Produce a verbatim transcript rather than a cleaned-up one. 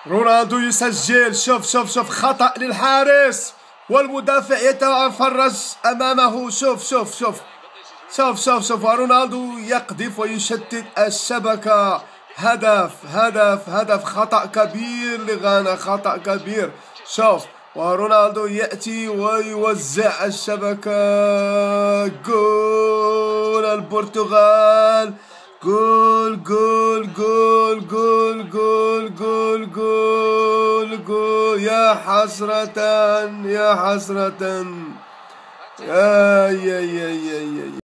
رونالدو يسجل. شوف شوف شوف خطأ للحارس والمدافع يتفرج أمامه. شوف شوف شوف شوف شوف شوف ورونالدو يقذف ويشتت الشبكة. هدف هدف هدف. خطأ كبير لغانا، خطأ كبير. شوف ورونالدو يأتي ويوزع الشبكة. جول البرتغال. جول جول جول جول جول جول جول جول. يا حسرة يا حسرة. يا يا يا يا